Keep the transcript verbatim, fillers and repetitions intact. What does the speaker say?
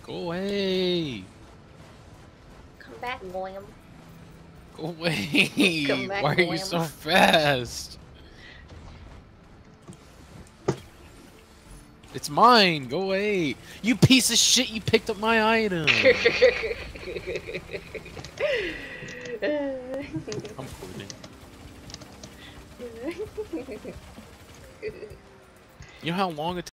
Go away. Come back, William. Go away. Come back, Why are you William. so fast? It's mine. Go away. You piece of shit. You picked up my item. I'm quitting. You know how long it